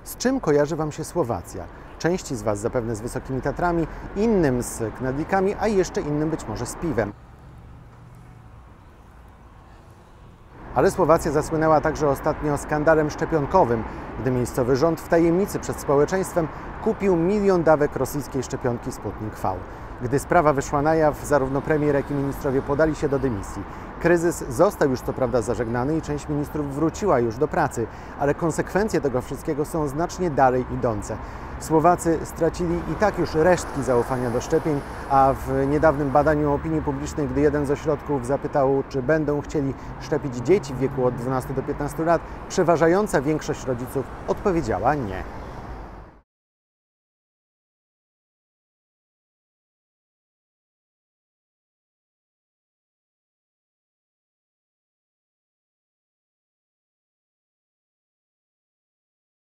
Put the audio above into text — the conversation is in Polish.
Z czym kojarzy Wam się Słowacja? Części z Was zapewne z Wysokimi Tatrami, innym z knedlikami, a jeszcze innym być może z piwem. Ale Słowacja zasłynęła także ostatnio skandalem szczepionkowym, gdy miejscowy rząd w tajemnicy przed społeczeństwem kupił 1 milion dawek rosyjskiej szczepionki Sputnik V. Gdy sprawa wyszła na jaw, zarówno premier, jak i ministrowie podali się do dymisji. Kryzys został już co prawda zażegnany i część ministrów wróciła już do pracy, ale konsekwencje tego wszystkiego są znacznie dalej idące. Słowacy stracili i tak już resztki zaufania do szczepień, a w niedawnym badaniu opinii publicznej, gdy jeden z ośrodków zapytał, czy będą chcieli szczepić dzieci w wieku od 12 do 15 lat, przeważająca większość rodziców odpowiedziała nie.